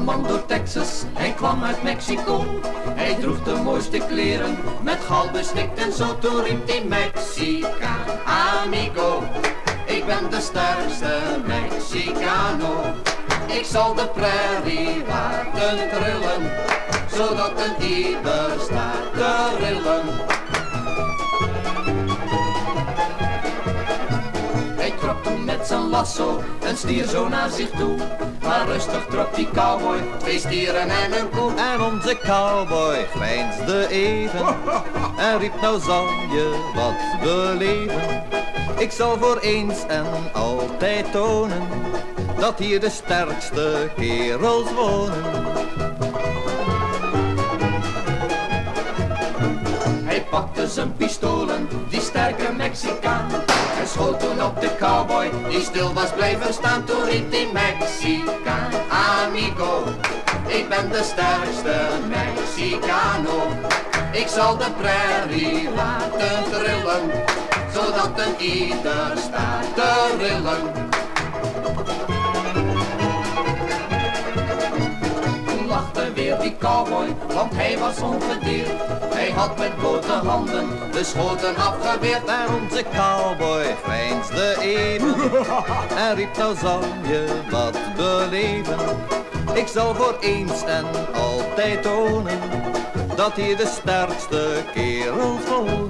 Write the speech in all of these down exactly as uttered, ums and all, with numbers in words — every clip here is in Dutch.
een man door Texas, hij kwam uit Mexico. Hij droeg de mooiste kleren, met goud bestikt en zo. Toen riep hij Mexicaan, amigo. Ik ben de sterkste Mexicano. Ik zal de prairie laten trillen, zodat een ieder staat te rillen. Hij trok toen met zijn lasso een stier zo naar zich toe. Maar rustig trok die cowboy twee stieren en een koe. En onze cowboy grijnsde even en riep: nou zal je wat beleven. Ik zal voor eens en altijd tonen dat hier de sterkste kerels wonen. Hij pakte zijn pistolen, die sterke Mexicaan, en schoot toen op de cowboy, die stil was blijven staan. Toen riep die Mexicaan, amigo. Ik ben de sterkste Mexicano. Ik zal de prairie laten trillen, zodat een ieder staat te rillen. Toen lachte weer die cowboy, want hij was ongedeerd. Hij had met blote handen de schoten afgeweerd. En onze cowboy grijnsde even en riep: nou zal je wat beleven. Ik zal voor eens en altijd tonen dat hier de sterkste kerels wonen.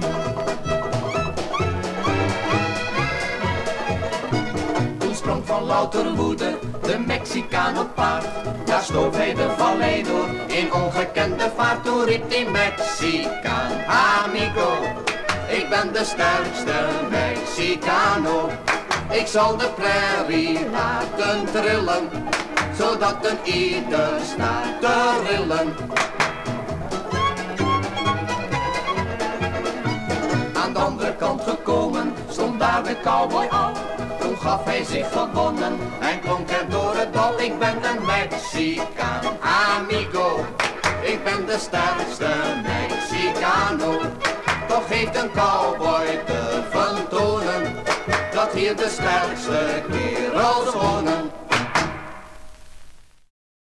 Sprong van louter woede de Mexicaan op paard. Daar stoof hij de vallei door in ongekende vaart. Toen riep die Mexicaan, amigo. Ik ben de sterkste Mexicano. Ik zal de prairie laten trillen, zodat een ieder staat te rillen. Aan de andere kant gekomen stond daar de cowboy al. Toen gaf hij zich gewonnen en klonk er door het dal: ik ben een Mexicaan, amigo. Ik ben de sterkste Mexicano. Toch heeft een cowboy te vertonen dat hier de sterkste kerels wonen.